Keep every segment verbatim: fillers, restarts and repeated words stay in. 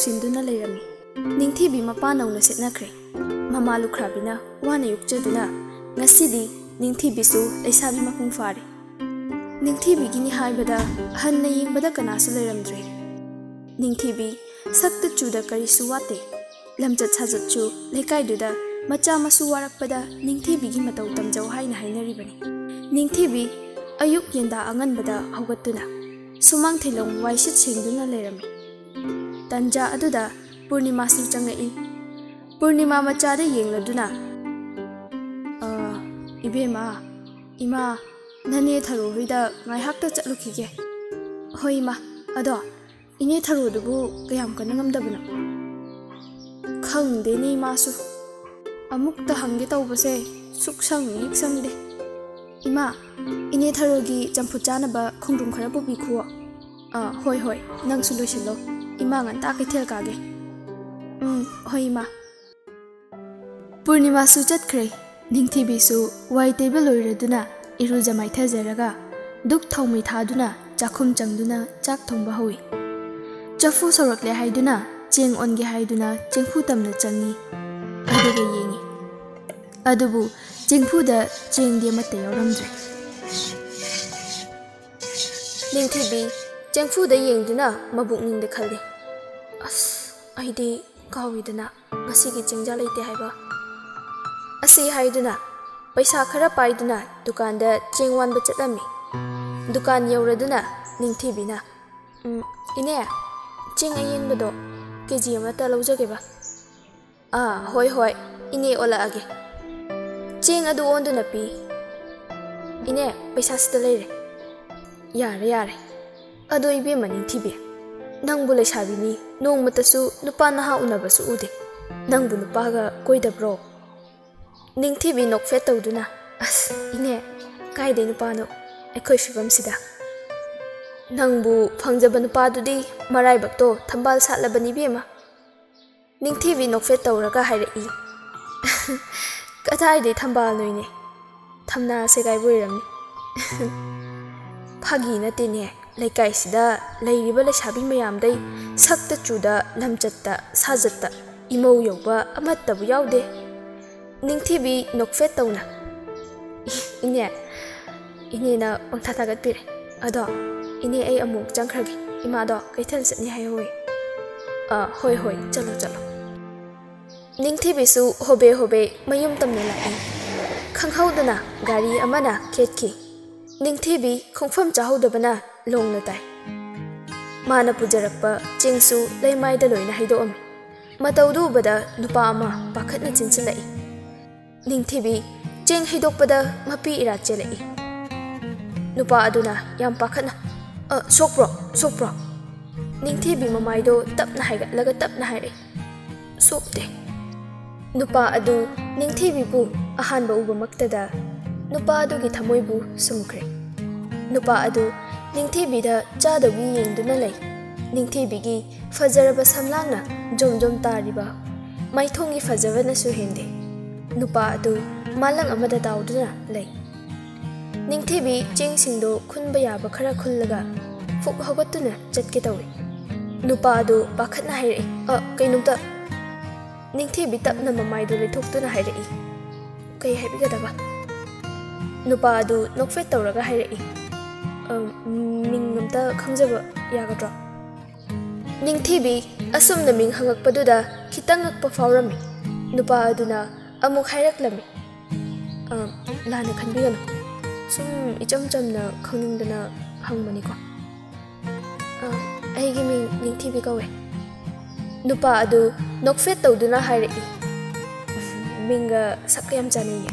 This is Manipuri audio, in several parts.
ꯇꯧꯁꯤꯟꯗꯨꯅ ꯂꯩꯔꯝꯃꯤ꯫ ꯅꯤꯡꯊꯤꯕꯤ ꯃꯄꯥ ꯅꯧꯅ ꯁꯦꯠꯅꯈ꯭ꯔꯦ꯫ ꯃꯃꯥ ꯂꯨꯈ꯭ꯔꯥꯕꯤꯅ ꯋꯥꯅ ꯌꯣꯛꯆꯗꯨꯅ ꯉꯁꯤꯗꯤ ꯅꯤꯡꯊꯤꯕꯤꯁꯨ ꯂꯩꯁꯥꯕꯤ ꯃꯄꯨꯡ ꯐꯥꯔꯦ꯫ ꯅꯤꯡꯊꯤꯕꯤꯒꯤꯅꯤ ꯍꯥꯏꯕꯗ ꯍꯟꯅ ꯌꯦꯡꯕꯗ ꯀꯅꯥꯁꯨ ꯂꯩꯔꯝꯗ꯭ꯔꯦ꯫ ꯅꯤꯡꯊꯤꯕꯤ ꯁꯛꯇ ꯆꯨꯗ ꯀꯔꯤꯁꯨ ꯋꯥꯠꯇꯦ꯫ ꯂꯝꯆꯠ ꯁꯥꯖꯠꯁꯨ ꯂꯩꯀꯥꯏꯗꯨꯗ ꯃꯆꯥ ꯃꯁꯨ ꯋꯥꯔꯛꯄꯗ ꯅꯤꯡꯊꯤꯕꯤꯒꯤ ꯃꯇꯧ ꯇꯝꯖꯧ ꯍꯥꯏꯅ ꯍꯥꯏꯅꯔꯤꯕꯅꯤ꯫ ꯅꯤꯡꯊꯤꯕꯤ ꯑꯌꯨꯛ ꯌꯦꯟꯗꯥ ꯑꯉꯟꯕꯗ ꯍꯧꯒꯠꯇꯨꯅ ꯁꯨꯃꯥꯡ ꯊꯦꯂꯣꯡ ꯋꯥꯏꯁꯤꯠ ꯁꯦꯡꯗꯨꯅ ꯂꯩꯔꯝꯃꯤ꯫ ꯇꯟꯖꯥ ꯑꯗꯨꯗ ꯄꯨꯔꯅꯤꯃꯥꯁꯨ ꯆꯪꯉꯛꯏ꯫ ꯄꯨꯔꯅꯤꯃꯥ ꯃꯆꯥꯗ ꯌꯦꯡꯂꯗꯨꯅ ꯑꯥ ꯏꯕꯦꯝꯃ, ꯏꯃꯥ, ꯅꯅꯦ ꯊꯔꯣ ꯍꯣꯏꯗ ꯉꯥꯏꯍꯥꯛꯇ ꯆꯠꯂꯨꯈꯤꯒꯦ꯫ ꯍꯣꯏ ꯏꯃꯥ, ꯑꯗꯣ ꯏꯅꯦ ꯊꯔꯣꯗꯨꯕꯨ ꯀꯌꯥꯝ ꯀꯟꯅ ꯉꯝꯗꯕꯅꯣ? ꯈꯪꯗꯦꯅꯦ ꯏꯃꯥꯁꯨ, ꯑꯃꯨꯛꯇ ꯍꯪꯒꯦ ꯇꯧꯕꯁꯦ ꯁꯨꯛꯁꯪ ꯍꯦꯛ ꯁꯪꯗꯦ꯫ ꯏꯃꯥ, ꯏꯅꯦ ꯊꯔꯣꯒꯤ ꯆꯝꯐꯨꯠ ꯆꯥꯅꯕ ꯈꯣꯡꯗ꯭ꯔꯨꯝ ꯈꯔ ꯄꯨꯕꯤꯈꯨꯋꯣ꯫ ꯑꯥ ꯍꯣꯏ ꯍꯣꯏ, ꯅꯪꯁꯨ ꯂꯣꯏꯁꯤꯜꯂꯣ, ꯏꯃꯥ ꯉꯟꯇꯥ ꯀꯩꯊꯦꯜ ꯀꯥꯒꯦ꯫ ꯎꯝ ꯍꯣꯏ ꯏꯃꯥ꯫ ꯄꯨꯔꯅꯤꯃꯥꯁꯨ ꯆꯠꯈ꯭ꯔꯦ꯫ ꯅꯤꯡꯊꯤꯕꯤꯁꯨ ꯋꯥꯏ ꯇꯩꯕ ꯂꯣꯏꯔꯗꯨꯅ ꯏꯔꯨꯖ ꯃꯥꯏꯊꯖꯔꯒ ꯗꯨꯛ ꯊꯥꯎꯃꯩ ꯊꯥꯗꯨꯅ ꯆꯥꯛꯈꯨꯝ ꯆꯪꯗꯨꯅ ꯆꯥꯛ ꯊꯣꯡꯕ ꯍꯧꯏ꯫ ꯆꯐꯨ ꯁꯧꯔꯛꯂꯦ ꯍꯥꯏꯗꯨꯅ ꯆꯦꯡ ꯑꯣꯟꯒꯦ ꯍꯥꯏꯗꯨꯅ ꯆꯦꯡꯐꯨ ꯇꯝꯅ ꯆꯪꯏ, ꯑꯗꯨꯒ ꯌꯦꯡꯏ꯫ ꯑꯗꯨꯕꯨ ꯆꯦꯡꯐꯨꯗ ꯆꯦꯡꯗꯤ ꯑꯃꯠꯇ ꯌꯥꯎꯔꯝꯗ꯭ꯔꯦ꯫ ꯅꯤꯡꯊꯤꯕꯤ ꯆꯦꯡꯐꯨꯗ ꯌꯦꯡꯗꯨꯅ ꯃꯕꯨꯛꯅꯤꯡꯗ ꯈꯜꯂꯤ, ꯑꯁ ꯑꯩꯗꯤ ꯀꯥꯎꯏꯗꯅ ꯉꯁꯤꯒꯤ ꯆꯦꯡꯖꯥ ꯂꯩꯇꯦ ꯍꯥꯏꯕ꯫ ꯑꯁꯤ ꯍꯥꯏꯗꯨꯅ ꯄꯩꯁꯥ ꯈꯔ ꯄꯥꯏꯗꯨꯅ ꯗꯨꯀꯥꯟꯗ ꯆꯦꯡ ꯋꯥꯟꯕ ꯆꯠꯂꯝꯃꯤ꯫ ꯗꯨꯀꯥꯟ ꯌꯧꯔꯗꯨꯅ ꯅꯤꯡꯊꯤꯕꯤꯅ ꯎꯝ ꯏꯅꯦ, ꯆꯦꯡ ꯑꯌꯦꯟꯕꯗꯣ ꯀꯦꯖꯤ ꯑꯃꯠꯇ ꯂꯧꯖꯒꯦꯕ꯫ ꯑꯥ ꯍꯣꯏ ꯍꯣꯏ, ꯏꯅꯦ ꯑꯣꯜꯂꯛꯑꯒꯦ꯫ ꯆꯦꯡ ꯑꯗꯨ ꯑꯣꯟꯗꯨꯅ ꯄꯤ꯫ ꯏꯅꯦ, ꯄꯩꯁꯥ ꯁꯤꯗ ꯂꯩꯔꯦ꯫ ꯌꯥꯔꯦ ꯌꯥꯔꯦ꯫ ꯑꯗꯣ ꯏꯕꯦꯝꯃ ꯅꯤꯡꯊꯤꯕꯤ, ꯅꯪꯕꯨ ꯂꯩꯁꯥꯕꯤꯅꯤ, ꯅꯣꯡꯃꯇꯁꯨ ꯅꯨꯄꯥ ꯅꯍꯥ ꯎꯅꯕꯁꯨ ꯎꯗꯦ, ꯅꯪꯕꯨ ꯅꯨꯄꯥꯒ ꯀꯣꯏꯗꯕ꯭ꯔꯣ? ꯅꯤꯡꯊꯤꯕꯤ ꯅꯣꯛꯐꯦꯠ ꯇꯧꯗꯨꯅ ꯑꯁ ꯏꯅꯦ, ꯀꯥꯏꯗꯩ ꯅꯨꯄꯥꯅꯣ ꯑꯩꯈꯣꯏ ꯐꯤꯕꯝꯁꯤꯗ꯫ ꯅꯪꯕꯨ ꯐꯪꯖꯕ ꯅꯨꯄꯥꯗꯨꯗꯤ ꯃꯔꯥꯏꯕꯛꯇꯣ ꯊꯝꯕꯥꯜ ꯁꯥꯠꯂꯕꯅꯤ ꯏꯕꯦꯝꯃ꯫ ꯅꯤꯡꯊꯤꯕꯤ ꯅꯣꯛꯐꯦꯠ ꯇꯧꯔꯒ ꯍꯥꯏꯔꯛꯏ, ꯀꯗꯥꯏꯗꯩ ꯊꯝꯕꯥꯜꯅꯣꯏꯅꯦ, ꯊꯝꯅꯥ ꯁꯦꯒꯥꯏꯕ ꯑꯣꯏꯔꯝꯅꯤ꯫ ꯐꯥꯒꯤ ꯅꯠꯇꯦꯅꯦ, ꯂꯩꯀꯥꯏꯁꯤꯗ ꯂꯩꯔꯤꯕ ꯂꯩꯁꯥꯕꯤ ꯃꯌꯥꯝꯗꯩ ꯁꯛꯇ ꯆꯨꯗ ꯂꯝꯆꯠꯇ ꯁꯥꯖꯠꯇ ꯏꯃꯧ ꯌꯧꯕ ꯑꯃꯠꯇꯕꯨ ꯌꯥꯎꯗꯦ꯫ ꯅꯤꯡꯊꯤꯕꯤ ꯅꯣꯛꯐꯦꯠ ꯇꯧꯅ ꯏꯅꯦ, ꯏꯅꯦꯅ ꯄꯪꯊꯥ ꯊꯥꯒꯠꯄꯤꯔꯦ꯫ ꯑꯗꯣ ꯏꯅꯦ ꯑꯩ ꯑꯃꯨꯛ ꯆꯪꯈ꯭ꯔꯒꯦ, ꯏꯃꯥꯗꯣ ꯀꯩꯊꯦꯜ ꯆꯠꯅꯤ ꯍꯥꯏꯍꯧꯏ꯫ ꯑꯥ ꯍꯣꯏ ꯍꯣꯏ, ꯆꯠꯂꯣ ꯆꯠꯂꯣ꯫ ꯅꯤꯡꯊꯤꯕꯤꯁꯨ ꯍꯣꯕꯦ ꯍꯣꯕꯦ ꯃꯌꯨꯝ ꯇꯝꯅ ꯂꯥꯛꯏ꯫ ꯈꯪꯍꯧꯗꯅ ꯒꯥꯔꯤ ꯑꯃꯅ ꯈꯦꯠꯈꯤ꯫ ꯅꯤꯡꯊꯤꯕꯤ ꯈꯣꯡꯐꯝ ꯆꯥꯍꯧꯗꯕꯅ ꯂꯣꯡꯅ ꯇꯥꯏ꯫ ꯃꯥꯅ ꯄꯨꯖꯔꯛꯄ ꯆꯦꯡꯁꯨ ꯂꯩꯃꯥꯏꯗ ꯂꯣꯏꯅ ꯍꯩꯗꯣꯛꯑꯝꯃꯤ꯫ ꯃꯇꯧꯗꯨ ꯎꯕꯗ ꯅꯨꯄꯥ ꯑꯃ ꯄꯥꯈꯠꯅ ꯆꯦꯟꯁꯤꯜꯂꯛꯏ꯫ ꯅꯤꯡꯊꯤꯕꯤ ꯆꯦꯡ ꯍꯩꯗꯣꯛꯄꯗ ꯃꯄꯤ ꯏꯔꯥ ꯆꯦꯜꯂꯛꯏ꯫ ꯅꯨꯄꯥ ꯑꯗꯨꯅ ꯌꯥꯝ ꯄꯥꯈꯠꯅ ꯑ ꯁꯣꯛꯄ꯭ꯔꯣ ꯁꯣꯛꯄ꯭ꯔꯣ? ꯅꯤꯡꯊꯤꯕꯤ ꯃꯃꯥꯏꯗꯣ ꯇꯞꯅ ꯍꯥꯏꯒꯠꯂꯒ ꯇꯞꯅ ꯍꯥꯏꯔꯛꯏ, ꯁꯣꯛꯇꯦ꯫ ꯅꯨꯄꯥ ꯑꯗꯨ ꯅꯤꯡꯊꯤꯕꯤꯕꯨ ꯑꯍꯥꯟꯕ ꯎꯕꯃꯛꯇꯗ ꯅꯨꯄꯥ ꯑꯗꯨꯒꯤ ꯊꯃꯣꯏꯕꯨ ꯁꯨꯝꯈ꯭ꯔꯦ꯫ ꯅꯨꯄꯥ ꯑꯗꯨ ꯅꯤꯡꯊꯤꯕꯤꯗ ꯆꯥꯗꯧꯒꯤ ꯌꯦꯡꯗꯨꯅ ꯂꯩ꯫ ꯅꯤꯡꯊꯤꯕꯤꯒꯤ ꯐꯖꯔꯕ ꯁꯝꯂꯥꯡꯅ ꯖꯣꯝ ꯖꯣꯝ ꯇꯥꯔꯤꯕ ꯃꯥꯏꯊꯣꯡꯒꯤ ꯐꯖꯕꯅꯁꯨ ꯍꯦꯟꯗꯦ꯫ ꯅꯨꯄꯥ ꯑꯗꯨ ꯃꯥꯂꯪ ꯑꯃꯗ ꯇꯥꯎꯗꯨꯅ ꯂꯩ꯫ ꯅꯤꯡꯊꯤꯕꯤ ꯆꯦꯡꯁꯤꯡꯗꯨ ꯈꯨꯟꯕ ꯌꯥꯕ ꯈꯔ ꯈꯨꯜꯂꯒ ꯐꯨꯛ ꯍꯧꯒꯠꯇꯨꯅ ꯆꯠꯀꯦ ꯇꯧꯏ꯫ ꯅꯨꯄꯥ ꯑꯗꯨ ꯄꯥꯈꯠꯅ ꯍꯥꯏꯔꯛꯏ, ꯑ ꯀꯩꯅꯣꯝꯇ꯫ ꯅꯤꯡꯊꯤꯕꯤ ꯇꯞꯅ ꯃꯃꯥꯏꯗꯨ ꯂꯩꯊꯣꯛꯇꯨꯅ ꯍꯥꯏꯔꯛꯏ, ꯀꯩ ꯍꯥꯏꯕꯤꯒꯗꯕ? ꯅꯨꯄꯥ ꯑꯗꯨ ꯅꯣꯛꯐꯦꯠ ꯇꯧꯔꯒ ꯍꯥꯏꯔꯛꯏ, ꯃꯤꯡ ꯑꯝꯇ ꯈꯪꯖꯕ ꯌꯥꯒꯗ꯭ꯔꯣ? ꯅꯤꯡꯊꯤꯕꯤ ꯑꯁꯨꯝꯅ ꯃꯤꯡ ꯍꯪꯉꯛꯄꯗꯨꯗ ꯈꯤꯇꯪ ꯉꯛꯄ ꯐꯥꯎꯔꯝꯃꯤ꯫ ꯅꯨꯄꯥ ꯑꯗꯨꯅ ꯑꯃꯨꯛ ꯍꯥꯏꯔꯛꯂꯝꯃꯤ, ꯂꯥꯟꯅ ꯈꯟꯕꯤꯒꯅꯨ, ꯁꯨꯝ ꯏꯆꯝ ꯆꯝꯅ ꯈꯪꯅꯤꯡꯗꯅ ꯍꯪꯕꯅꯤꯀꯣ꯫ ꯑꯩꯒꯤ ꯃꯤꯡ ꯅꯤꯡꯊꯤꯕꯤ ꯀꯧꯋꯦ꯫ ꯅꯨꯄꯥ ꯑꯗꯨ ꯅꯣꯛꯐꯦꯠ ꯇꯧꯗꯨꯅ ꯍꯥꯏꯔꯛꯏ, ꯃꯤꯡꯒ ꯁꯛꯀ ꯌꯥꯝ ꯆꯥꯅꯩꯌꯦ꯫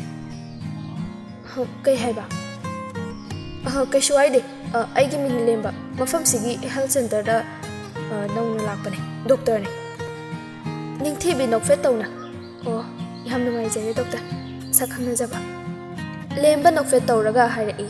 ꯀꯩ ꯍꯥꯏꯕ? ꯀꯩꯁꯨ ꯍꯥꯏꯗꯦ, ꯑꯩꯒꯤ ꯃꯤꯡ ꯂꯦꯝꯕ, ꯃꯐꯝꯁꯤꯒꯤ ꯍꯦꯜꯊ ꯁꯦꯟꯇꯔꯗ ꯅꯧꯅ ꯂꯥꯛꯄꯅꯦ, ꯗꯣꯛꯇꯔꯅꯦ꯫ ꯅꯤꯡꯊꯤꯕꯤ ꯅꯣꯛꯐꯦꯠ ꯇꯧꯅ ꯑꯣ ꯌꯥꯝ ꯅꯨꯡꯉꯥꯏꯖꯔꯦ ꯗꯣꯛꯇꯔ, ꯁꯛ ꯈꯪꯅꯖꯕ꯫ ꯂꯦꯝꯕ ꯅꯣꯛꯐꯦꯠ ꯇꯧꯔꯒ ꯍꯥꯏꯔꯛꯏ,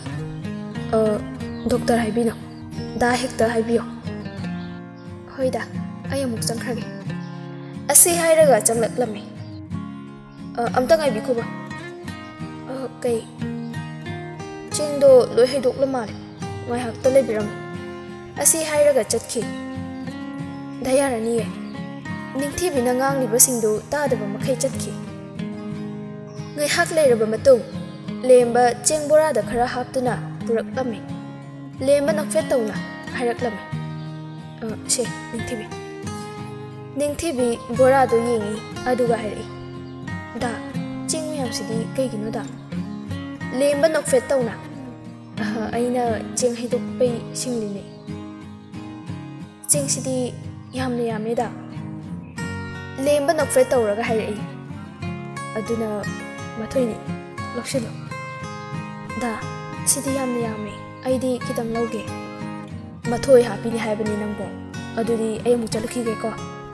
ꯗꯣꯛꯇꯔ ꯍꯥꯏꯕꯤꯅꯣ, ꯗꯥ ꯍꯦꯛꯇ ꯍꯥꯏꯕꯤꯌꯣ꯫ ꯍꯣꯏꯗ, ꯑꯩ ꯑꯃꯨꯛ ꯆꯪꯈ꯭ꯔꯒꯦ꯫ ꯑꯁꯤ ꯍꯥꯏꯔꯒ ꯆꯪꯂꯛꯂꯝꯃꯤ꯫ ꯑꯝꯇ ꯉꯥꯏꯕꯤꯈꯣꯕ꯫ ꯀꯩ? ꯆꯦꯡꯗꯣ ꯂꯣꯏ ꯍꯩꯗꯣꯛꯂ ꯃꯥꯜꯂꯦ, ꯉꯥꯏꯍꯥꯛꯇ ꯂꯩꯕꯤꯔꯝꯃꯣ꯫ ꯑꯁꯤ ꯍꯥꯏꯔꯒ ꯆꯠꯈꯤ꯫ ꯗꯌꯥꯔꯥꯅꯤꯌꯦ, ꯅꯤꯡꯊꯤꯕꯤꯅ ꯉꯥꯡꯂꯤꯕꯁꯤꯡꯗꯨ ꯇꯥꯗꯕ ꯃꯈꯩ ꯆꯠꯈꯤ꯫ ꯉꯥꯏꯍꯥꯛ ꯂꯩꯔꯕ ꯃꯇꯨꯡ ꯂꯦꯝꯕ ꯆꯦꯡ ꯕꯣꯔꯥꯗ ꯈꯔ ꯍꯥꯞꯇꯨꯅ ꯄꯨꯔꯛꯂꯝꯃꯤ꯫ ꯂꯦꯝꯕ ꯅꯣꯛꯐꯦꯠ ꯇꯧꯅ ꯍꯥꯏꯔꯛꯂꯝꯃꯤ, ꯁꯦ ꯅꯤꯡꯊꯤꯕꯤ꯫ ꯅꯤꯡꯊꯤꯕꯤ ꯕꯣꯔꯥꯗꯨ ꯌꯦꯡꯉꯤ ꯑꯗꯨꯒ ꯍꯥꯏꯔꯛꯏ, ꯗꯥ ꯆꯦꯡ ꯃꯌꯥꯝꯁꯤꯗꯤ ꯀꯩꯒꯤꯅꯣ ꯗꯥ? ꯂꯦꯝꯕ ꯅꯣꯛꯐꯦꯠ ꯇꯧꯅ, ꯑꯩꯅ ꯆꯦꯡ ꯍꯩꯗꯣꯛꯄꯩ ꯁꯤꯡꯂꯤꯅꯦ꯫ ꯆꯦꯡꯁꯤꯗꯤ ꯌꯥꯝꯅ ꯌꯥꯝꯃꯦ ꯗꯥ꯫ ꯂꯦꯝꯕ ꯅꯣꯛꯐꯦꯠ ꯇꯧꯔꯒ ꯍꯥꯏꯔꯛꯏ, ꯑꯗꯨꯅ ꯃꯊꯣꯏꯅꯤ ꯂꯧꯁꯤꯜꯂꯣ꯫ ꯗꯥ ꯁꯤꯗꯤ ꯌꯥꯝꯅ ꯌꯥꯝꯃꯦ, ꯑꯩꯗꯤ ꯈꯤꯇꯪ ꯂꯧꯒꯦ꯫ ꯃꯊꯣꯏ ꯍꯥꯞꯄꯤꯅꯤ ꯍꯥꯏꯕꯅꯤ ꯅꯪꯕꯣ, ꯑꯗꯨꯗꯤ ꯑꯩ ꯑꯃꯨꯛ ꯆꯠꯂꯛꯈꯤꯒꯦꯀꯣ꯫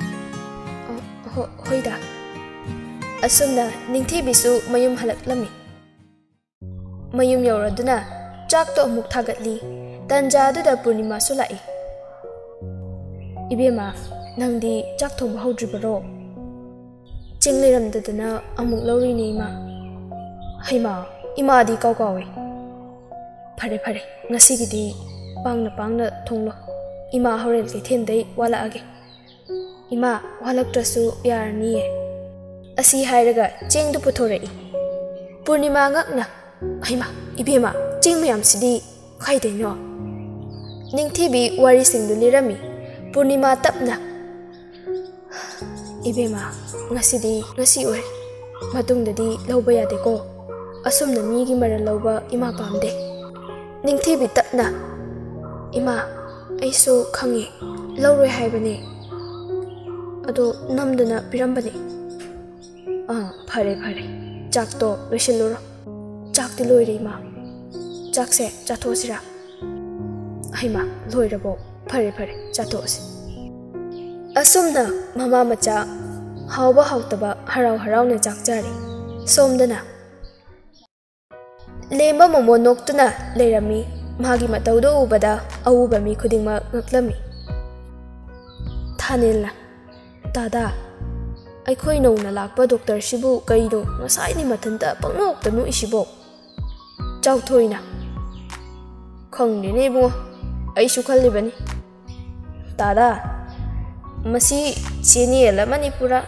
ꯍꯣꯏ ꯗꯥ꯫ ꯑꯁꯨꯝꯅ ꯅꯤꯡꯊꯤꯕꯤꯁꯨ ꯃꯌꯨꯝ ꯍꯜꯂꯛꯂꯝꯃꯤ꯫ ꯃꯌꯨꯝ ꯌꯧꯔꯗꯨꯅ ꯆꯥꯛꯇꯣ ꯑꯃꯨꯛ ꯊꯥꯒꯠꯂꯤ꯫ ꯇꯟꯖꯥ ꯑꯗꯨꯗ ꯄꯨꯔꯅꯤꯃꯥꯁꯨ ꯂꯥꯛꯏ꯫ ꯏꯕꯦꯝꯃ, ꯅꯪꯗꯤ ꯆꯥꯛ ꯊꯣꯡꯕ ꯍꯧꯗ꯭ꯔꯤꯕꯔꯣ? ꯆꯦꯡ ꯂꯩꯔꯝꯗꯗꯅ ꯑꯃꯨꯛ ꯂꯧꯔꯤꯅꯦ ꯏꯃꯥ꯫ ꯍꯩꯃꯥ, ꯏꯃꯥꯗꯤ ꯀꯥꯎ ꯀꯥꯎꯋꯦ꯫ ꯐꯔꯦ ꯐꯔꯦ, ꯉꯁꯤꯒꯤꯗꯤ ꯄꯥꯡꯅ ꯄꯥꯡꯅ ꯊꯣꯡꯂꯣ꯫ ꯏꯃꯥ ꯍꯣꯔꯦꯟ ꯀꯩꯊꯦꯜꯗꯩ ꯋꯥꯠꯂꯛꯑꯒꯦ꯫ ꯏꯃꯥ, ꯋꯥꯠꯂꯛꯇ꯭ꯔꯁꯨ ꯌꯥꯔꯅꯤꯌꯦ꯫ ꯑꯁꯤ ꯍꯥꯏꯔꯒ ꯆꯦꯡꯗꯨ ꯄꯨꯊꯣꯔꯛꯏ꯫ ꯄꯨꯔꯅꯤꯃꯥ ꯉꯛꯅ, ꯍꯩꯃꯥ ꯏꯕꯦꯝꯃ, ꯆꯦꯡ ꯃꯌꯥꯝꯁꯤꯗꯤ ꯀꯥꯏꯗꯩꯅꯣ? ꯅꯤꯡꯊꯤꯕꯤ ꯋꯥꯔꯤꯁꯤꯡꯗꯨ ꯂꯤꯔꯝꯃꯤ꯫ ꯄꯨꯔꯅꯤꯃꯥ ꯇꯞꯅ, ꯏꯕꯦꯝꯃ, ꯉꯁꯤꯗꯤ ꯉꯁꯤ ꯑꯣꯏ, ꯃꯇꯨꯡꯗꯗꯤ ꯂꯧꯕ ꯌꯥꯗꯦꯀꯣ꯫ ꯑꯁꯨꯝꯅ ꯃꯤꯒꯤ ꯃꯔꯜ ꯂꯧꯕ ꯏꯃꯥ ꯄꯥꯝꯗꯦ꯫ ꯅꯤꯡꯊꯤꯕꯤ ꯇꯞꯅ, ꯏꯃꯥ, ꯑꯩꯁꯨ ꯈꯪꯉꯤ, ꯂꯧꯔꯣꯏ ꯍꯥꯏꯕꯅꯦ, ꯑꯗꯣ ꯅꯝꯗꯅ ꯄꯤꯔꯝꯕꯅꯦ꯫ ꯑꯥ ꯐꯔꯦ ꯐꯔꯦ, ꯆꯥꯛꯇꯣ ꯂꯣꯏꯁꯤꯜꯂꯨꯔꯣ꯫ ꯆꯥꯛꯇꯤ ꯂꯣꯏꯔꯦ ꯏꯃꯥ꯫ ꯆꯥꯛꯁꯦ ꯆꯥꯊꯣꯛꯑꯁꯤꯔꯥ? ꯍꯩꯃꯥ, ꯂꯣꯏꯔꯕꯣ? ꯐꯔꯦ ꯐꯔꯦ, ꯆꯥꯊꯣꯛꯑꯁꯤ꯫ ꯑꯁꯨꯝꯅ ꯃꯃꯥ ꯃꯆꯥ ꯍꯥꯎꯕ ꯍꯥꯎꯇꯕ ꯍꯔꯥꯎ ꯍꯔꯥꯎꯅ ꯆꯥꯛ ꯆꯥꯔꯤ꯫ ꯁꯣꯝꯗꯅ ꯂꯦꯝꯕ ꯃꯣꯃꯣ ꯅꯣꯛꯇꯨꯅ ꯂꯩꯔꯝꯃꯤ꯫ ꯃꯥꯒꯤ ꯃꯇꯧꯗꯨ ꯎꯕꯗ ꯑꯎꯕ ꯃꯤ ꯈꯨꯗꯤꯡꯃꯛ ꯉꯛꯂꯝꯃꯤ꯫ ꯊꯥꯅꯤꯜꯅ, ꯗꯥꯗꯥ, ꯑꯩꯈꯣꯏ ꯅꯧꯅ ꯂꯥꯛꯄ ꯗꯣꯛꯇꯔꯁꯤꯕꯨ ꯀꯩꯅꯣ ꯉꯁꯥꯏꯗꯤ ꯃꯊꯟꯇ ꯄꯪꯅꯣꯛꯇ ꯅꯣꯛꯏꯁꯤꯕꯣ? ꯆꯥꯎꯊꯣꯏꯅ, ꯈꯪꯗꯦꯅꯦ ꯏꯕꯨꯡꯉꯣ, ꯑꯩꯁꯨ ꯈꯜꯂꯤꯕꯅꯤ꯫ ꯗꯥꯗꯥ, ꯃꯁꯤ ꯆꯦꯅꯦꯜ ꯑꯃꯅꯤ ꯄꯨꯔꯥ꯫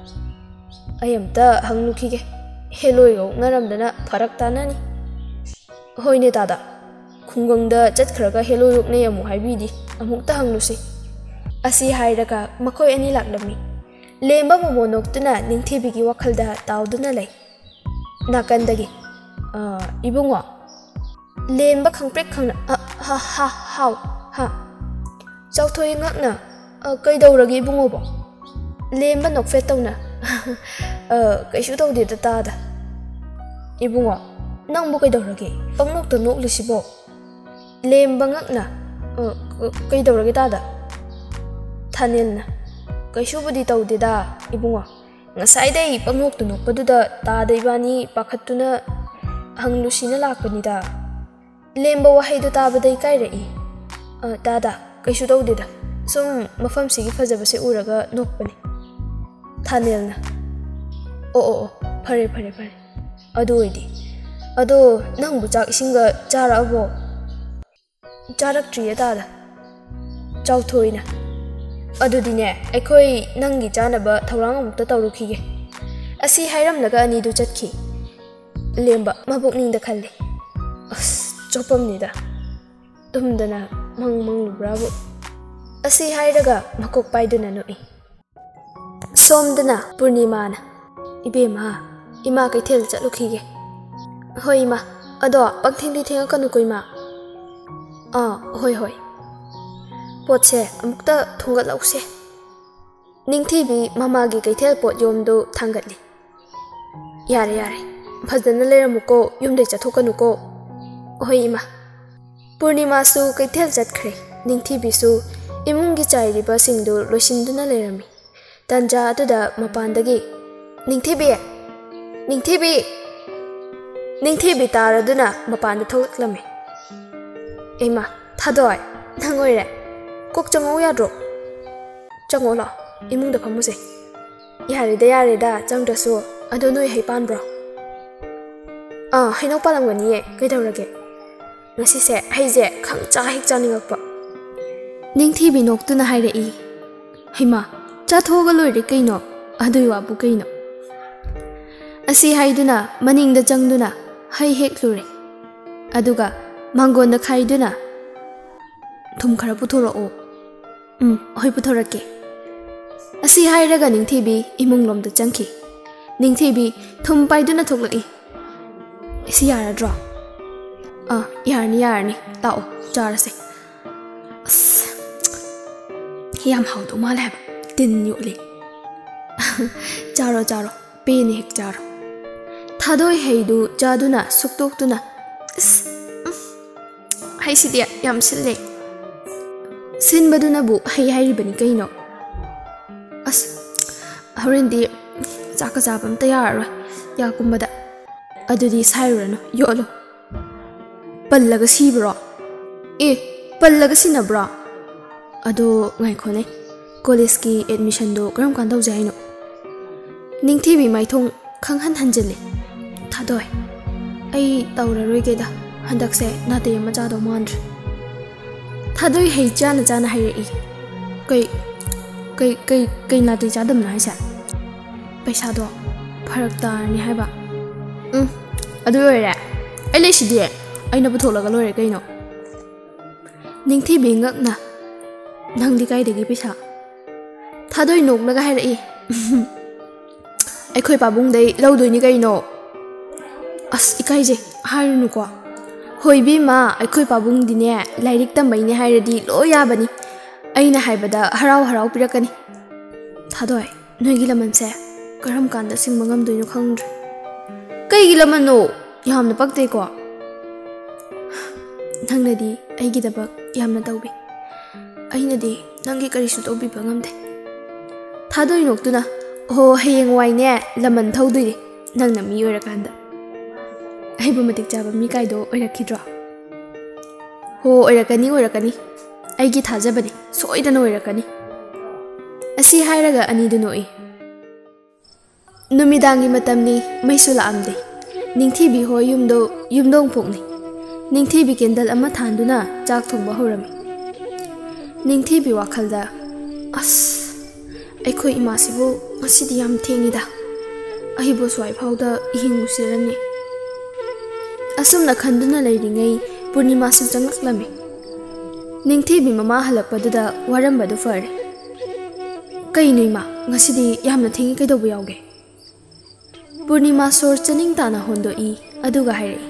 ꯑꯩ ꯑꯝꯇ ꯍꯪꯂꯨꯈꯤꯒꯦ, ꯍꯦꯂꯣꯏꯒ ꯑꯣꯛꯅꯔꯝꯗꯅ ꯐꯔꯛ ꯇꯥꯅꯅꯤ꯫ ꯍꯣꯏꯅꯦ ꯗꯥꯗꯥ, ꯈꯨꯡꯒꯪꯗ ꯆꯠꯈ꯭ꯔꯒ ꯍꯦꯂꯣꯏ ꯑꯣꯛꯅꯩ ꯑꯃꯨꯛ ꯍꯥꯏꯕꯤꯗꯤ, ꯑꯃꯨꯛꯇ ꯍꯪꯂꯨꯁꯤ꯫ ꯑꯁꯤ ꯍꯥꯏꯔꯒ ꯃꯈꯣꯏ ꯑꯅꯤ ꯂꯥꯛꯂꯝꯃꯤ꯫ ꯂꯦꯝꯕ ꯃꯣꯃꯣ ꯅꯣꯛꯇꯨꯅ ꯅꯤꯡꯊꯤꯕꯤꯒꯤ ꯋꯥꯈꯜꯗ ꯇꯥꯎꯗꯨꯅ ꯂꯩ꯫ ꯅꯥꯀꯟꯗꯒꯤ, ꯏꯕꯨꯡꯉꯣ, ꯂꯦꯝꯕ ꯈꯪꯄ꯭ꯔꯦꯛ ꯈꯪꯅ, ꯍꯥ ꯍꯥ ꯍꯥꯎ ꯍꯥ꯫ ꯆꯥꯎꯊꯣꯏ ꯉꯛꯅ, ꯀꯩꯗꯧꯔꯒꯦ ꯏꯕꯨꯡꯉꯣꯕꯣ? ꯂꯦꯝꯕ ꯅꯣꯛꯐꯦꯠ ꯇꯧꯅ, ꯀꯩꯁꯨ ꯇꯧꯗꯦꯗ ꯇꯥꯗ꯫ ꯏꯕꯨꯡꯉꯣ, ꯅꯪꯕꯨ ꯀꯩꯗꯧꯔꯒꯦ? ꯄꯪꯅꯣꯛꯇ ꯅꯣꯛꯂꯤꯁꯤꯕꯣ? ꯂꯦꯝꯕ ꯉꯛꯅ, ꯀꯩꯗꯧꯔꯒꯦ ꯇꯥꯗ? ꯊꯥꯅꯤꯜꯅ, ꯀꯩꯁꯨꯕꯨꯗꯤ ꯇꯧꯗꯦꯗ ꯏꯕꯨꯡꯉꯣ, ꯉꯁꯥꯏꯗꯩ ꯄꯪꯅꯣꯛꯇ ꯅꯣꯛꯄꯗꯨꯗ ꯇꯥꯗ ꯏꯕꯥꯅꯤ ꯄꯥꯈꯠꯇꯨꯅ ꯍꯪꯂꯨꯁꯤꯅ ꯂꯥꯛꯄꯅꯤꯗ꯫ ꯂꯦꯝꯕ ꯋꯥꯍꯩꯗꯨ ꯇꯥꯕꯗ ꯏꯀꯥꯏꯔꯛꯏ꯫ ꯇꯥꯗ, ꯀꯩꯁꯨ ꯇꯧꯗꯦꯗ, ꯁꯨꯝ ꯃꯐꯝꯁꯤꯒꯤ ꯐꯖꯕꯁꯦ ꯎꯔꯒ ꯅꯣꯛꯄꯅꯤ꯫ ꯊꯥꯅꯤꯜꯅ, ꯑꯣ ꯑꯣ ꯑꯣ, ꯐꯔꯦ ꯐꯔꯦ ꯐꯔꯦ, ꯑꯗꯨ ꯑꯣꯏꯗꯤ꯫ ꯑꯗꯣ ꯅꯪꯕꯨ ꯆꯥꯛ ꯏꯁꯤꯡꯒ ꯆꯥꯔꯛꯑꯕꯣ? ꯆꯥꯔꯛꯇ꯭ꯔꯤꯌꯦ ꯇꯥꯗ꯫ ꯆꯥꯎꯊꯣꯏꯅ, ꯑꯗꯨꯗꯤꯅꯦ, ꯑꯩꯈꯣꯏ ꯅꯪꯒꯤ ꯆꯥꯅꯕ ꯊꯧꯔꯥꯡ ꯑꯃꯨꯛꯇ ꯇꯧꯔꯨꯈꯤꯒꯦ꯫ ꯑꯁꯤ ꯍꯥꯏꯔꯝꯂꯒ ꯑꯅꯤꯗꯨ ꯆꯠꯈꯤ꯫ ꯂꯦꯝꯕ ꯃꯕꯨꯛꯅꯤꯡꯗ ꯈꯜꯂꯤ, ꯑꯁ ꯆꯣꯞꯄꯝꯅꯤꯗ, ꯇꯨꯝꯗꯅ ꯃꯪ ꯃꯪꯂꯨꯕ꯭ꯔꯥꯕꯨ꯫ ꯑꯁꯤ ꯍꯥꯏꯔꯒ ꯃꯀꯣꯛ ꯄꯥꯏꯗꯨꯅ ꯅꯣꯛꯏ꯫ ꯁꯣꯝꯗꯅ ꯄꯨꯔꯅꯤꯃꯥꯅ, ꯏꯕꯦꯝꯃ, ꯏꯃꯥ ꯀꯩꯊꯦꯜ ꯆꯠꯂꯨꯈꯤꯒꯦ꯫ ꯍꯣꯏ ꯏꯃꯥ, ꯑꯗꯣ ꯄꯪꯊꯦꯡꯗꯤ ꯊꯦꯡꯉꯛꯀꯅꯨꯀꯣ ꯏꯃꯥ꯫ ꯑꯥ ꯍꯣꯏ ꯍꯣꯏ, ꯄꯣꯠꯁꯦ ꯑꯃꯨꯛꯇ ꯊꯣꯡꯒꯠꯂꯧꯁꯦ꯫ ꯅꯤꯡꯊꯤꯕꯤ ꯃꯃꯥꯒꯤ ꯀꯩꯊꯦꯜ ꯄꯣꯠ ꯌꯣꯝꯗꯨ ꯊꯥꯡꯒꯠꯂꯤ꯫ ꯌꯥꯔꯦ ꯌꯥꯔꯦ, ꯐꯖꯅ ꯂꯩꯔꯝꯃꯨꯀꯣ, ꯌꯨꯝꯗꯩ ꯆꯠꯊꯣꯛꯀꯅꯨꯀꯣ꯫ ꯍꯣꯏ ꯏꯃꯥ꯫ ꯄꯨꯔꯅꯤꯃꯥꯁꯨ ꯀꯩꯊꯦꯜ ꯆꯠꯈ꯭ꯔꯦ꯫ ꯅꯤꯡꯊꯤꯕꯤꯁꯨ ꯏꯃꯨꯡꯒꯤ ꯆꯥꯏꯔꯤꯕꯁꯤꯡꯗꯨ ꯂꯣꯏꯁꯤꯟꯗꯨꯅ ꯂꯩꯔꯝꯃꯤ꯫ ꯇꯟꯖꯥ ꯑꯗꯨꯗ ꯃꯄꯥꯟꯗꯒꯤ, ꯅꯤꯡꯊꯤꯕꯤ, ꯅꯤꯡꯊꯤꯕꯤ, ꯅꯤꯡꯊꯤꯕꯤ ꯇꯥꯔꯗꯨꯅ ꯃꯄꯥꯟꯗ ꯊꯣꯛꯂꯛꯂꯝꯃꯤ꯫ ꯏꯃꯥ, ꯊꯥꯗꯣꯏ, ꯅꯪ ꯑꯣꯏꯔꯦ? ꯀꯣꯛ ꯆꯪꯉꯛꯎ ꯌꯥꯗ꯭ꯔꯣ? ꯆꯪꯉꯛꯑꯣ ꯂꯥꯛꯑꯣ, ꯏꯃꯨꯡꯗ ꯐꯝꯃꯨꯁꯦ꯫ ꯌꯥꯔꯦꯗ ꯌꯥꯔꯦꯗ, ꯆꯪꯗ꯭ꯔꯁꯨ꯫ ꯑꯗꯣ ꯅꯣꯏ ꯍꯩ ꯄꯥꯟꯕ꯭ꯔꯣ? ꯑꯥ, ꯍꯩꯅꯧ ꯄꯥꯜꯂꯝꯒꯅꯤꯌꯦ, ꯀꯩꯗꯧꯔꯒꯦ? ꯉꯁꯤꯁꯦ ꯍꯩꯁꯦ ꯈꯪꯆꯥ ꯍꯦꯛ ꯆꯥꯅꯤꯡꯉꯛꯄ꯫ ꯅꯤꯡꯊꯤꯕꯤ ꯅꯣꯛꯇꯨꯅ ꯍꯥꯏꯔꯛꯏ꯫ ꯍꯩꯃꯥ, ꯆꯥꯊꯣꯛꯑꯒ ꯂꯣꯏꯔꯦ ꯀꯩꯅꯣ ꯑꯗꯨꯏ ꯋꯥꯕꯨ ꯀꯩꯅꯣ ꯑꯁꯤ ꯍꯥꯏꯗꯨꯅ ꯃꯅꯤꯡꯗ ꯆꯪꯗꯨꯅ ꯍꯩ ꯍꯦꯛꯂꯨꯔꯦ ꯑꯗꯨꯒ ꯃꯥꯡꯒꯣꯟꯗ ꯈꯥꯏꯗꯨꯅ ꯊꯨꯝ ꯈꯔ ꯄꯨꯊꯣꯔꯛꯑꯣ ꯎꯝ ꯍꯣꯏ ꯄꯨꯊꯣꯔꯛꯀꯦ ꯑꯁꯤ ꯍꯥꯏꯔꯒ ꯅꯤꯡꯊꯤꯕꯤ ꯏꯃꯨꯡꯂꯣꯝꯗ ꯆꯪꯈꯤ ꯅꯤꯡꯊꯤꯕꯤ ꯊꯨꯝ ꯄꯥꯏꯗꯨꯅ ꯊꯣꯛꯂꯛꯏ ꯁꯤ ꯌꯥꯔꯗ꯭ꯔꯣ ꯑꯥ ꯌꯥꯔꯅꯤ ꯌꯥꯔꯅꯤ ꯂꯥꯛꯑꯣ ꯆꯥꯔꯁꯦ ꯑꯁ ꯌꯥꯝ ꯍꯥꯎꯗꯧ ꯃꯥꯜꯂꯦ ꯍꯥꯏꯕ ꯇꯤꯟ ꯌꯣꯠꯂꯤ ꯆꯥꯔꯣ ꯆꯥꯔꯣ ꯄꯦꯅ ꯍꯦꯛ ꯆꯥꯔꯣ ꯊꯥꯗꯣꯏ ꯍꯩꯗꯨ ꯆꯥꯗꯨꯅ ꯁꯨꯛꯇꯣꯛꯇꯨꯅ ꯑꯁ ꯍꯩꯁꯤꯗꯤ ꯌꯥꯝ ꯁꯤꯜꯂꯦ ꯁꯤꯟꯕꯗꯨꯅꯕꯨ ꯍꯩ ꯍꯥꯏꯔꯤꯕꯅꯤ ꯀꯩꯅꯣ ꯑꯁ ꯍꯣꯔꯦꯟꯗꯤ ꯆꯥꯛꯀ ꯆꯥꯕ ꯑꯝꯇ ꯌꯥꯔꯔꯣꯏ ꯌꯥꯀꯨꯝꯕꯗ ꯑꯗꯨꯗꯤ ꯁꯥꯏꯔꯨꯔꯅꯨ ꯌꯣꯠꯂꯨ ꯄꯜꯂꯒ ꯁꯤꯕ꯭ꯔꯣ ꯑꯦ ꯄꯜꯂꯒ ꯁꯤꯅꯕ꯭ꯔꯣ ꯑꯗꯣ ꯉꯥꯏꯈꯣꯅꯦ ꯀꯣꯂꯦꯖꯀꯤ ꯑꯦꯗꯃꯤꯁꯟꯗꯣ ꯀꯔꯝ ꯀꯥꯟ ꯇꯧꯖꯦ ꯍꯥꯏꯅꯣ ꯅꯤꯡꯊꯤꯕꯤ ꯃꯥꯏꯊꯣꯡ ꯈꯪꯍꯟ ꯍꯟꯖꯤꯜꯂꯦ ꯊꯥꯗꯣꯏ ꯑꯩ ꯇꯧꯔꯔꯣꯏꯒꯦꯗ ꯍꯟꯗꯛꯁꯦ ꯅꯥꯇꯩ ꯑꯃ ꯆꯥꯗꯧ ꯃꯥꯟꯗ꯭ꯔꯦ ꯊꯥꯗꯣꯏ ꯍꯩ ꯆꯥꯅ ꯆꯥꯅ ꯍꯥꯏꯔꯛꯏ ꯀꯩ ꯀꯩ ꯀꯩ ꯀꯩ ꯅꯥꯇꯩ ꯆꯥꯗꯕꯅꯣ ꯍꯥꯏꯁꯦ ꯄꯩꯁꯥꯗꯣ ꯐꯔꯛ ꯇꯥꯔꯅꯤ ꯍꯥꯏꯕ ꯎꯝ ꯑꯗꯨ ꯑꯣꯏꯔꯦ ꯑꯩ ꯂꯩꯁꯤꯗꯤ ꯑꯩꯅ ꯄꯨꯊꯣꯛꯂꯒ ꯂꯣꯏꯔꯦ ꯀꯩꯅꯣ ꯅꯤꯡꯊꯤꯕꯤ ꯉꯛꯅ ꯅꯪꯗꯤ ꯀꯥꯏꯗꯒꯤ ꯄꯩꯁꯥ ꯊꯥꯗꯣꯏ ꯅꯣꯛꯂꯒ ꯍꯥꯏꯔꯛꯏ ꯑꯩꯈꯣꯏ ꯄꯥꯕꯨꯡꯗꯩ ꯂꯧꯗꯣꯏꯅꯤ ꯀꯩꯅꯣ ꯑꯁ ꯏꯀꯥꯏꯖꯩ ꯍꯥꯏꯔꯨꯅꯨꯀꯣ ꯍꯣꯏ ꯕꯤꯃꯥ ꯑꯩꯈꯣꯏ ꯄꯥꯕꯨꯡꯗꯤꯅꯦ ꯂꯥꯏꯔꯤꯛ ꯇꯝꯕꯩꯅꯦ ꯍꯥꯏꯔꯗꯤ ꯂꯣꯏ ꯌꯥꯕꯅꯤ ꯑꯩꯅ ꯍꯥꯏꯕꯗ ꯍꯔꯥꯎ ꯍꯔꯥꯎ ꯄꯤꯔꯛꯀꯅꯤ ꯊꯥꯗꯣꯏ ꯅꯣꯏꯒꯤ ꯂꯃꯟꯁꯦ ꯀꯔꯝ ꯀꯥꯟꯗ ꯁꯤꯡꯕ ꯉꯝꯗꯣꯏꯅꯣ ꯈꯪꯗ꯭ꯔꯦ ꯀꯩꯒꯤ ꯂꯃꯟꯅꯣ ꯌꯥꯝꯅ ꯄꯛꯇꯦꯀꯣ ꯅꯪꯅꯗꯤ ꯑꯩꯒꯤꯗꯃꯛ ꯌꯥꯝꯅ ꯇꯧꯕꯤ ꯑꯩꯅꯗꯤ ꯅꯪꯒꯤ ꯀꯔꯤꯁꯨ ꯇꯧꯕꯤꯕ ꯉꯝꯗꯦ ꯊꯥꯗꯣꯏ ꯅꯣꯛꯇꯨꯅ ꯍꯣ ꯍꯌꯦꯡꯋꯥꯏꯅꯦ ꯂꯃꯟ ꯊꯧꯗꯣꯏꯅꯦ ꯅꯪꯅ ꯃꯤ ꯑꯣꯏꯔꯀꯥꯟꯗ ꯑꯩꯕꯨ ꯃꯇꯤꯛ ꯆꯥꯕ ꯃꯤ ꯀꯥꯏꯗꯣ ꯑꯣꯏꯔꯛꯈꯤꯗ꯭ꯔꯣ ꯍꯣ ꯑꯣꯏꯔꯛꯀꯅꯤ ꯑꯣꯏꯔꯛꯀꯅꯤ ꯑꯩꯒꯤ ꯊꯥꯖꯕꯅꯤ ꯁꯣꯏꯗꯅ ꯑꯣꯏꯔꯛꯀꯅꯤ ꯑꯁꯤ ꯍꯥꯏꯔꯒ ꯑꯅꯤꯗꯨ ꯅꯣꯛꯏ ꯅꯨꯃꯤꯗꯥꯡꯒꯤ ꯃꯇꯝꯅꯤ ꯃꯩꯁꯨ ꯂꯥꯛꯑꯝꯗꯦ ꯅꯤꯡꯊꯤꯕꯤ ꯍꯣꯏ ꯌꯨꯝꯗꯣ ꯌꯨꯝꯗꯣꯡ ꯐꯣꯛꯅꯩ ꯅꯤꯡꯊꯤꯕꯤ ꯀꯦꯟꯗꯜ ꯑꯃ ꯊꯥꯟꯗꯨꯅ ꯆꯥꯛ ꯊꯣꯡꯕ ꯍꯧꯔꯝꯃꯤ ꯅꯤꯡꯊꯤꯕꯤ ꯋꯥꯈꯜꯗ ꯑꯁ ꯑꯩꯈꯣꯏ ꯏꯃꯥꯁꯤꯕꯨ ꯉꯁꯤꯗꯤ ꯌꯥꯝ ꯊꯦꯡꯉꯤꯗ ꯑꯩꯕꯨ ꯁ꯭ꯋꯥꯏꯐꯥꯎꯗ ꯏꯍꯤꯡ ꯎꯁꯤꯔꯅꯤ ꯑꯁꯨꯝꯅ ꯈꯟꯗꯨꯅ ꯂꯩꯔꯤꯉꯩ ꯄꯨꯔꯅꯤꯃꯥꯁꯨ ꯆꯪꯂꯛꯂꯝꯃꯤ ꯅꯤꯡꯊꯤꯕꯤ ꯃꯃꯥ ꯍꯜꯂꯛꯄꯗꯨꯗ ꯋꯥꯔꯝꯕꯗꯨ ꯐꯔꯦ ꯀꯩꯅꯣ ꯏꯃꯥ ꯉꯁꯤꯗꯤ ꯌꯥꯝꯅ ꯊꯦꯡꯉꯤ ꯀꯩꯗꯧꯕ ꯌꯥꯎꯒꯦ ꯄꯨꯔꯅꯤꯃꯥ ꯁꯣꯔ ꯆꯅꯤꯡ ꯇꯥꯅ ꯍꯣꯟꯗꯣꯛꯏ ꯑꯗꯨꯒ ꯍꯥꯏꯔꯛꯏ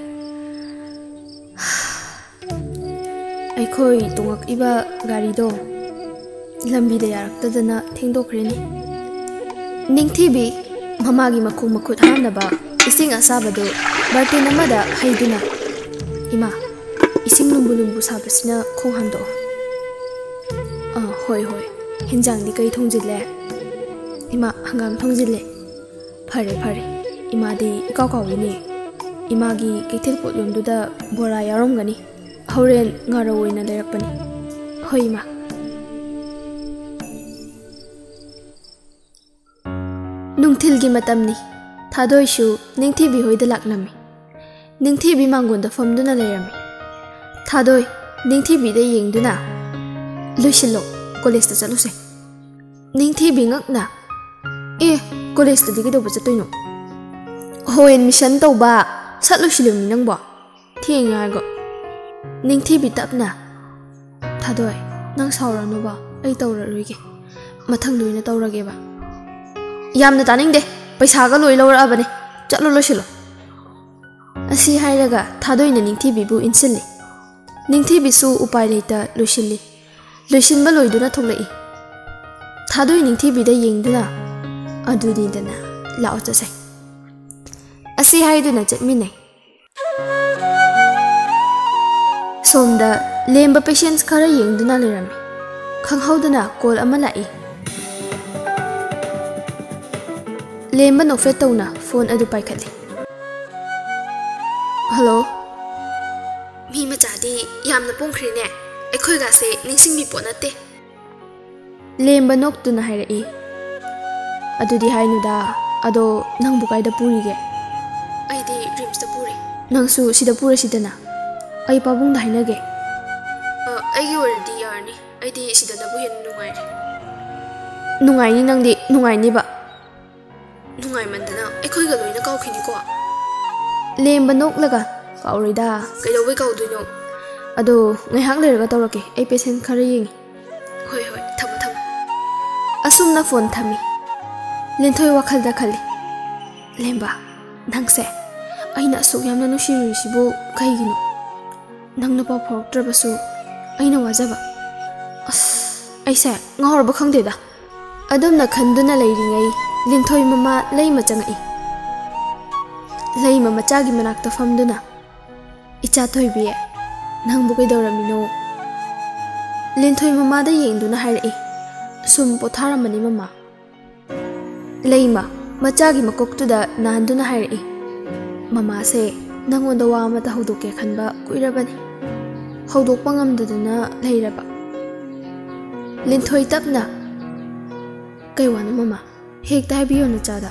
ꯑꯩꯈꯣꯏ ꯇꯣꯡꯉꯛꯏꯕ ꯒꯥꯔꯤꯗꯣ ꯂꯝꯕꯤꯗ ꯌꯥꯔꯛꯇꯗꯅ ꯊꯦꯡꯗꯣꯛꯈ꯭ꯔꯦꯅꯦ ꯅꯤꯡꯊꯤꯕꯤ ꯃꯃꯥꯒꯤ ꯃꯈꯣꯡ ꯃꯈꯨꯠ ꯍꯥꯝꯅꯕ ꯏꯁꯤꯡ ꯑꯁꯥꯕꯗꯨ ꯕꯥꯔꯇꯤꯟ ꯑꯃꯗ ꯍꯩꯗꯨꯅ ꯏꯃꯥ ꯏꯁꯤꯡ ꯂꯨꯝꯕꯨ ꯂꯨꯝꯕꯨ ꯁꯥꯕꯁꯤꯅ ꯈꯣꯡ ꯍꯥꯝꯗꯣꯛꯑꯣ ꯑꯥ ꯍꯣꯏ ꯍꯣꯏ ꯍꯤꯟꯖꯥꯡꯗꯤ ꯀꯩ ꯊꯣꯡꯖꯤꯜꯂꯦ ꯏꯃꯥ ꯍꯪꯒꯥꯝ ꯊꯣꯡꯖꯤꯜꯂꯦ ꯐꯔꯦ ꯐꯔꯦ ꯏꯃꯥꯗꯤ ꯏꯀꯥꯎ ꯀꯥꯎꯏꯅꯦ ꯏꯃꯥꯒꯤ ꯀꯩꯊꯦꯜ ꯄꯣꯠꯌꯣꯝꯗꯨꯗ ꯕꯣꯔꯥ ꯌꯥꯎꯔꯝꯒꯅꯤ ꯍꯣꯔꯦꯟ ꯉꯥꯔꯧ ꯑꯣꯏꯅ ꯂꯩꯔꯛꯄꯅꯤ ꯍꯣꯏ ꯏꯃꯥ ꯅꯨꯡꯊꯤꯜꯒꯤ ꯃꯇꯝꯅꯤ ꯊꯥꯗꯣꯏꯁꯨ ꯅꯤꯡꯊꯤꯕꯤ ꯍꯣꯏꯗ ꯂꯥꯛꯂꯝꯃꯤ ꯅꯤꯡꯊꯤꯕꯤ ꯃꯥꯡꯒꯣꯟꯗ ꯐꯝꯗꯨꯅ ꯂꯩꯔꯝꯃꯤ ꯊꯥꯗꯣꯏ ꯅꯤꯡꯊꯤꯕꯤꯗ ꯌꯦꯡꯗꯨꯅ ꯂꯣꯏꯁꯤꯜꯂꯣ ꯀꯣꯂꯦꯖꯇ ꯆꯠꯂꯨꯁꯦ ꯅꯤꯡꯊꯤꯕꯤ ꯉꯛꯅ ꯑꯦ ꯀꯣꯂꯦꯖꯇꯗꯤ ꯀꯩꯗꯧꯕ ꯆꯠꯇꯣꯏꯅꯣ ꯍꯣ ꯑꯦꯗꯃꯤꯁꯟ ꯇꯧꯕ ꯁꯠ ꯂꯣꯏꯁꯤꯜꯂꯨꯅꯤ ꯅꯪꯕꯣ ꯊꯦꯡꯉꯦ ꯍꯥꯏꯒꯣ ꯅꯤꯡꯊꯤꯕꯤ ꯇꯞꯅ ꯊꯥꯗꯣꯏ ꯅꯪ ꯁꯥꯎꯔꯅꯨꯕ ꯑꯩ ꯇꯧꯔꯔꯣꯏꯒꯦ ꯃꯊꯪꯗ ꯑꯣꯏꯅ ꯇꯧꯔꯒꯦꯕ ꯌꯥꯝꯅ ꯇꯥꯅꯤꯡꯗꯦ ꯄꯩꯁꯥꯒ ꯂꯣꯏ ꯂꯧꯔꯛꯑꯕꯅꯦ ꯆꯠꯂꯣ ꯂꯣꯏꯁꯤꯜꯂꯣ ꯑꯁꯤ ꯍꯥꯏꯔꯒ ꯊꯥꯗꯣꯏꯅ ꯅꯤꯡꯊꯤꯕꯤꯕꯨ ꯏꯟꯁꯤꯜꯂꯤ ꯅꯤꯡꯊꯤꯕꯤꯁꯨ ꯎꯄꯥꯏ ꯂꯩꯇ ꯂꯣꯏꯁꯤꯜꯂꯤ ꯂꯣꯏꯁꯤꯟꯕ ꯂꯣꯏꯗꯨꯅ ꯊꯣꯛꯂꯛꯏ ꯊꯥꯗꯣꯏ ꯅꯤꯡꯊꯤꯕꯤꯗ ꯌꯦꯡꯗꯨꯅ ꯑꯗꯨꯅꯤꯗꯅ ꯂꯥꯛꯑꯣ ꯆꯠꯁꯦ ꯑꯁꯤ ꯍꯥꯏꯗꯨꯅ ꯆꯠꯃꯤꯟꯅꯩ ꯁꯣꯝꯗ ꯂꯦꯝꯕ ꯄꯦꯁꯦꯟꯁ ꯈꯔ ꯌꯦꯡꯗꯨꯅ ꯂꯩꯔꯝꯃꯤ ꯈꯪꯍꯧꯗꯅ ꯀꯣꯜ ꯑꯃ ꯂꯥꯛꯏ ꯂꯦꯝꯕ ꯅꯣꯛꯐꯦꯠ ꯇꯧꯅ ꯐꯣꯟ ꯑꯗꯨ ꯄꯥꯏꯈꯠꯂꯤ ꯍꯜꯂꯣ ꯃꯤ ꯃꯆꯥꯗꯤ ꯌꯥꯝꯅ ꯄꯣꯡꯈ꯭ꯔꯦꯅꯦ ꯑꯩꯈꯣꯏꯒꯥꯁꯦ ꯅꯤꯡꯁꯤꯡꯕꯤ ꯄꯣꯠ ꯅꯠꯇꯦ ꯂꯦꯝꯕ ꯅꯣꯛꯇꯨꯅ ꯍꯥꯏꯔꯛꯏ ꯑꯗꯨꯗꯤ ꯍꯥꯏꯅꯨꯗ ꯑꯗꯣ ꯅꯪꯕꯨ ꯀꯥꯏꯗ ꯄꯨꯔꯤꯒꯦ ꯑꯩꯗꯤ ꯔꯤꯝꯁꯇ ꯄꯨꯔꯤ ꯅꯪꯁꯨ ꯁꯤꯗ ꯄꯨꯔꯁꯤꯗꯅ ꯑꯩ ꯄꯥꯕꯨꯡꯗ ꯍꯥꯏꯅꯒꯦ ꯑꯩꯒꯤ ꯑꯣꯏꯔꯗꯤ ꯌꯥꯔꯅꯤ ꯑꯩꯗꯤ ꯁꯤꯗꯅꯕꯨ ꯍꯦꯟꯅ ꯅꯨꯡꯉꯥꯏꯔꯦ Nungaini nangdi nungaini ba. Nungai mandana ekhoi ga loina kaw khini ko. Lemba nok laga kaurida kaido bai kaw duino. Ado ngai hak le ga tawrake ai patient khara yeng. Hoi hoi tham tham. Asumna phone thami. Lenthoi wakhal da khali. Lemba nangse aina asuk yamna nushiri sibu kaigino. Nangna pa phoroktrabasu aina wajaba. As aisa ngahorba khangdeda. Adamna khanduna leiringai Lenthoi mama leima changai. Leima machagi manakta famduna. Icha thoibi nangbu kaidoramino. Lenthoi mama da yengduna hairai. Sum potharamani mama. Leima machagi makoktuda nanduna hairai. Mama se nangonda wa amata haudoke khanba kuirabani. Haudokpa ngamdaduna leiraba. Lenthoi tapna kaiwana mama hekta haibiyo na chada.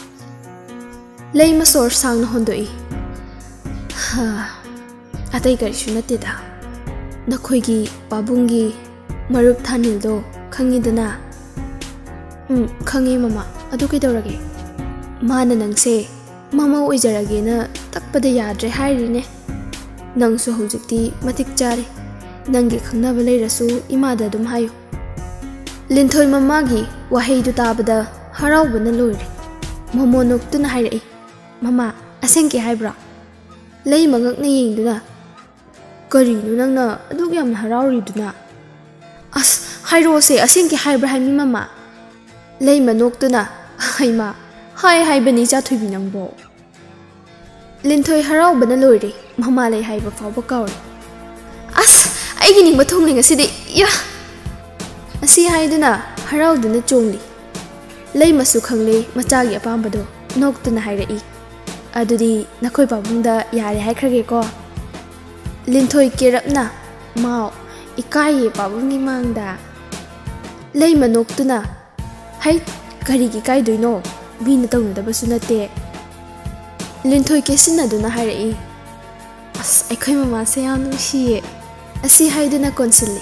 Leima sor sang na hondoi. Ha atai karisu natida. Nakhoigi pabungi marup thanildo khangidana. Hmm khangi mama adu kaidaurage. Mana nangse mama oijarage na takpada yadre hairine. Nangsu hojikti matik chare. Nangi khangnaba leirasu imada dum hayo. Lenthoi mamagi waheidu tabada haraubana loire. Momo noktuna hairai. Mama asenki haibra. Leima ngakna yengduna. Karino nangna aduk yamna harauriduna. As hairo se asenki haibra haimi mama. Leima noktuna haima hai haibani chathubi nangbo. Lenthoi haraubana loire. Mama lei haiba fawba kaure. As aigi ningba thongling asidi ya. Asi haiduna harauduna chongli. Leima su khangle machagi apambado noktuna hairai. Adudi nakhoi pabungda yare haikrage ko. Lenthoi kerapna mao ikaye pabungi mangda. Leima noktuna hai karigi kaidoino bina tawnadabasu nate. Lenthoi kesinaduna hairai. As aikhoi mama se yam nungsiye. Asi haiduna konsili.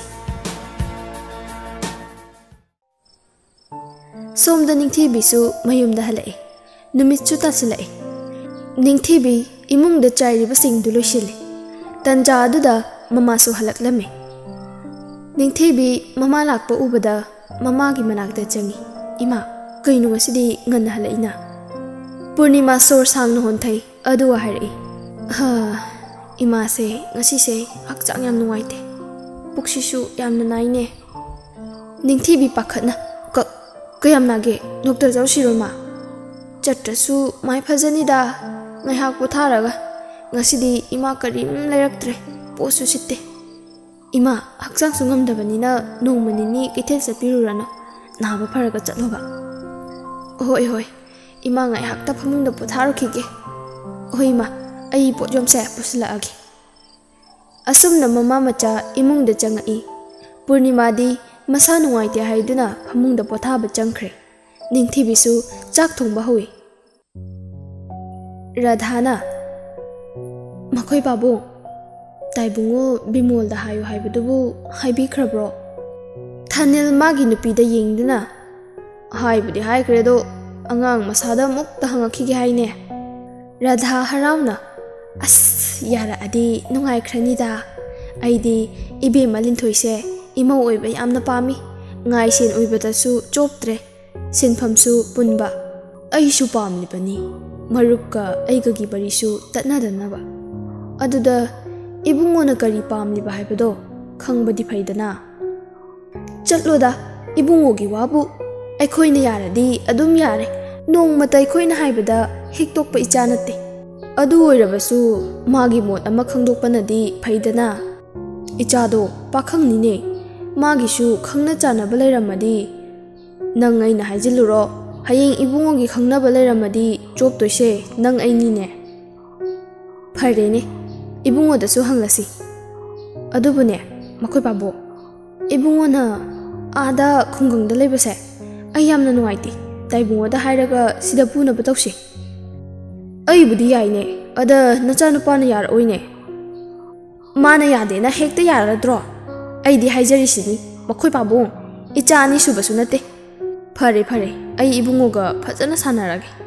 Somda Ningthibi su mayumda halai. Numitsu tasilai. Ningthibi imungda chairiba singdu loisili. Tanja aduda mama su halaklame. Ningthibi mama lakpa ubada mama gi manakda changi. Ima kainu ngasidi nganna halaina. Purnima sor sangna honthai aduwa hairai. Ha ima se ngasi se hakchang yam nuwaite. Pukshisu yamna naine. Ningthibi pakhatna kayam nage doctor jaw shiroma chatrasu mai phajanida ngai hak potharaga ngasidi ima karim lairaktre posu sitte ima hakchang sungam dabanina nongmanini kithel sapirurano naba pharaga chatloba hoi hoi ima ngai hakta phamungda potharukhige hoi ma ai potjom se puslaagi asumna mama macha imungda changai Purnima di masa nungaite haiduna phamungda pothaba changkhre. Ningthibisu chak thongba hui. Radhana makhoi babu taibungo bimol da hayu haibadubu haibi khrabro. Thanil magi nupida yengduna haibudi haikredo angang masada mukta hangakhige haine. Radha harauna as yara adi nungai khranida aidi ibe malinthoise Ima oiba yamna pami ngai sen oibadasu choptre senphamsu punba aisu pamlibani marupka aiga gi barisu tatnadanaba aduda ibungona kari pamliba haibado khangbadi faidana chatloda ibungogi wabu aikhoina yaradi adum yare nongmata aikhoina haibada hektokpa ichanate adu oirabasu magi mot ama khangdokpanadi faidana ichado pakhangni Magishu khangna chana balairamadi nang aina haijiluro hayeng ibungogi khangna balairamadi job toise nang aini ne pharene ibungo da su hanglasi adubune makhoi babo ibungo na ada khungang da leibase ayamna nuaiti taibungo da hairaga sida puna batausi ai budi yaine ada nacha nupa na yar oine mana yade na hekta yaradro Aidi haijarisini makhoi pabung icha ani subasu nate ꯐꯔꯦ ꯐꯔꯦ ꯑꯩ ꯏꯕꯨꯡꯉꯣꯒ ꯐꯖꯅ ꯁꯥꯟꯅꯔꯒꯦ